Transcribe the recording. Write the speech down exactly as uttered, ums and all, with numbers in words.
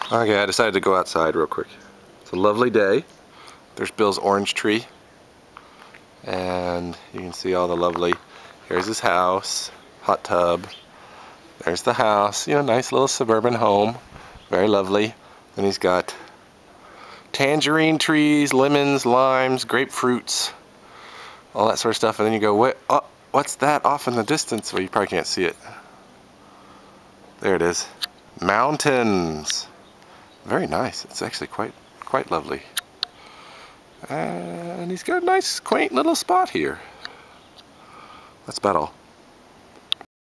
Okay, I decided to go outside real quick. It's a lovely day. There's Bill's orange tree. And you can see all the lovely, here's his house, hot tub. There's the house, you know, nice little suburban home. Very lovely. Then he's got tangerine trees, lemons, limes, grapefruits, all that sort of stuff. And then you go, what? Oh, what's that off in the distance? Well, you probably can't see it. There it is. Mountains. Very nice. It's actually quite quite lovely. And he's got a nice quaint little spot here. That's about all.